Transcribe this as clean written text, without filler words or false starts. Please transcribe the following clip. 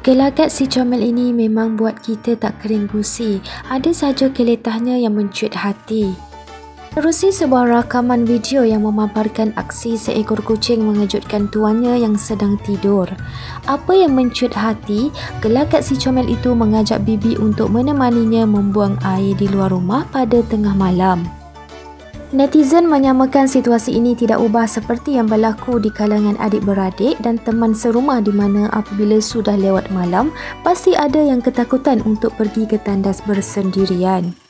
Gelagat si comel ini memang buat kita tak kering gusi. Ada saja keletahnya yang mencuit hati. Terusi sebuah rakaman video yang memaparkan aksi seekor kucing mengejutkan tuannya yang sedang tidur. Apa yang mencuit hati, gelagat si comel itu mengajak bibi untuk menemaninya membuang air di luar rumah pada tengah malam. Netizen menyamakan situasi ini tidak ubah seperti yang berlaku di kalangan adik-beradik dan teman serumah di mana apabila sudah lewat malam, pasti ada yang ketakutan untuk pergi ke tandas bersendirian.